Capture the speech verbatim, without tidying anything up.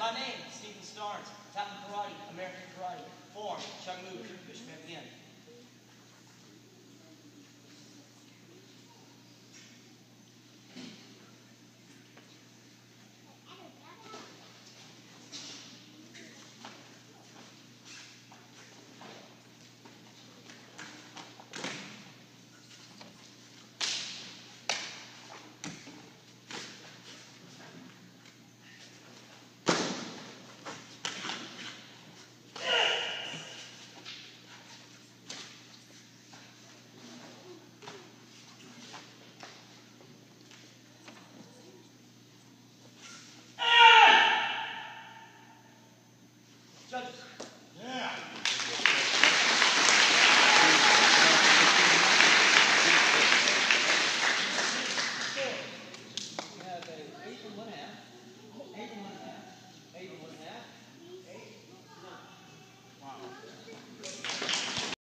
My name is Stephen Starnes. Talent Karate, American Karate. Form, Chug Move, Trick Push, Begin.